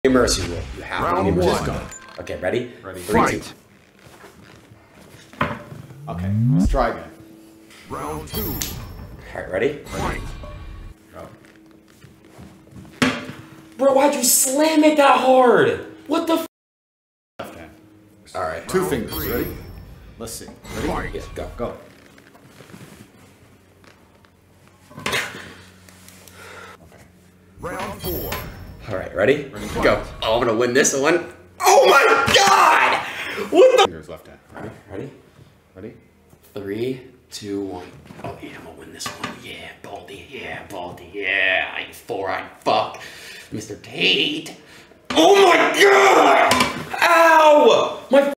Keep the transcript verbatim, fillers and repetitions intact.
Your mercy rule. You have Round to be one. one. Okay, ready? Ready. Three, Fight. two. Okay, let's try again. Round two. Alright, ready? Fight. Go. Bro, why'd you slam it that hard? What the f? Left hand. Alright. Two fingers. Ready? Let's see. Ready? Fight. Yeah, go. Go. Okay. Round four. Alright, ready? Ready, Go. fight. Oh, I'm gonna win this one. Oh my god! What the? Fingers left hand. Ready? Ready? Ready? Three, two, one. Oh yeah, I'm gonna win this one. Yeah, Baldy. Yeah, Baldy. Yeah, I four-eyed fuck. Mister Tate. Oh my god! Ow! My